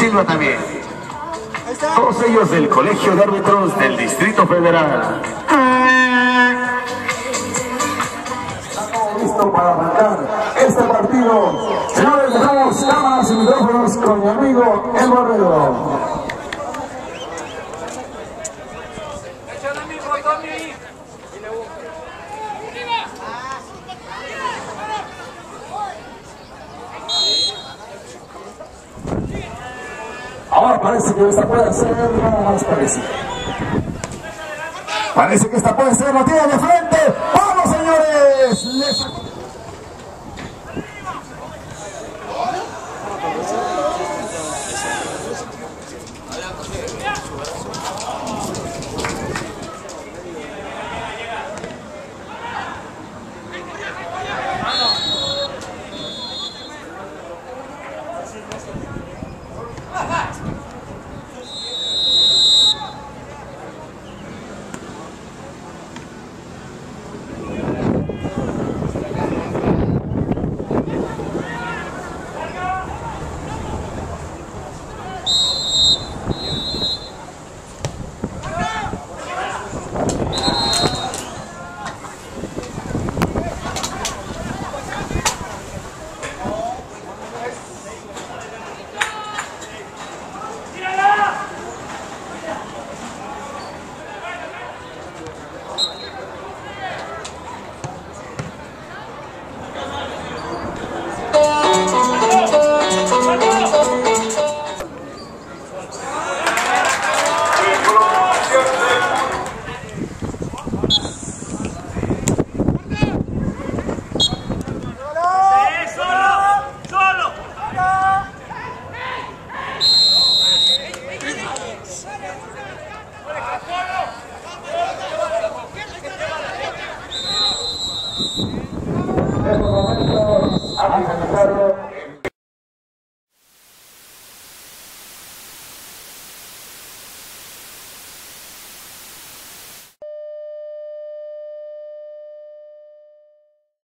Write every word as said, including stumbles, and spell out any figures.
Silva también. Todos ellos del Colegio de Árbitros del Distrito Federal. Estamos listos para arrancar este partido. Señores, dejamos cámaras y micrófonos con mi amigo El Borrego. Ahora parece que esta puede ser, nada más parece. Parece que esta puede ser, la tira de frente. ¡Vamos, señores! Les...